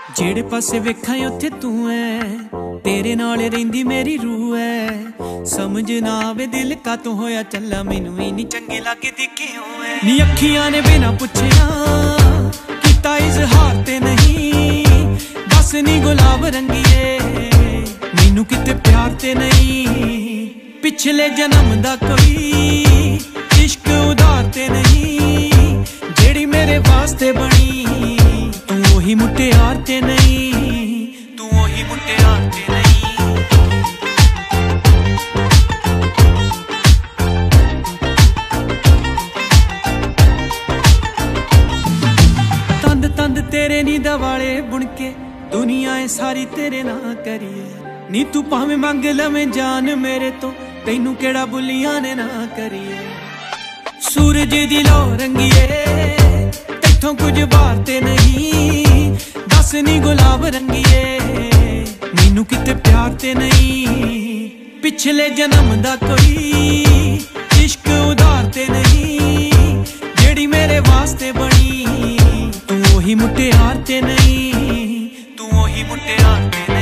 ਜਿਹੜੇ ਪਾਸੇ ਵੇਖਾਂ ਉੱਥੇ ਤੂੰ ਐ, ਤੇਰੇ ਨਾਲ ਰਹਿੰਦੀ ਮੇਰੀ ਰੂਹ ਐ। ਸਮਝ ਨਾ ਆਵੇ ਦਿਲ ਕਾਤੋਂ ਹੋਇਆ ਚੱਲਾ, ਮੈਨੂੰ ਇੰਨੀ ਚੰਗੇ ਲੱਗਦੀ ਕਿਉਂ ਐ। ਨੀ ਅੱਖੀਆਂ ਨੇ ਬਿਨਾ ਪੁੱਛਿਆ ਕੀਤਾ ਇਜ਼ਹਾਰ ਤੇ ਨਹੀਂ, ਦੱਸ ਨੀ ਗੁਲਾਬ ਰੰਗੀਏ ਮੈਨੂੰ ਕਿਤੇ ਪਿਆਰ ਤੇ ਨਹੀਂ। ਪਿਛਲੇ ਜਨਮ ਦਾ ਕੋਈ ਇਸ਼ਕ ਉਧਾਰ ਤੇ ਨਹੀਂ, ਜਿਹੜੀ ਮੇਰੇ ਵਾਸਤੇ ਬਣੀ ਤੂੰ ਉਹੀ ਮੁਟਿਆਰ ਤੇ ਨਹੀਂ, ਤੂੰ ਉਹੀ ਮੁਟਿਆਰ ਤੇ ਨਹੀਂ। ਤੰਦ ਤੰਦ ਤੇਰੇ ਨੀ ਦਵਾਲੇ ਬੁਣ ਕੇ ਦੁਨੀਆ ਏ ਸਾਰੀ ਤੇਰੇ ਨਾਲ ਕਰੀਏ। ਨੀ ਤੂੰ ਭਾਵੇਂ ਮੰਗ ਲਵੇਂ ਜਾਨ ਮੇਰੇ ਤੋਂ, ਤੈਨੂੰ ਕਿਹੜਾ ਬੁੱਲੀਆਂ ਨੇ ਨਾ ਕਰੀਏ। ਸੂਰਜ ਦੀ ਲੋ ਰੰਗੀਏ ਤੈਥੋਂ ਕੁਝ ਬਾਹਰ ਤੇ ਨਹੀਂ, ਦੱਸ ਨੀ ਗੁਲਾਬ ਰੰਗੀਏ ਮੈਨੂੰ ਕਿਤੇ ਪਿਆਰ ਤੇ ਨਹੀਂ। ਪਿਛਲੇ ਜਨਮ ਦਾ ਕੋਈ ਇਸ਼ਕ ਉਧਾਰ ਤੇ ਨਹੀਂ, ਜਿਹੜੀ ਮੇਰੇ ਵਾਸਤੇ ਬਣੀ ਤੂੰ ਉਹੀ ਮੁਟਿਆਰ ਤੇ ਨਹੀਂ, ਤੂੰ ਉਹੀ ਮੁਟਿਆਰ ਤੇ ਨਹੀਂ।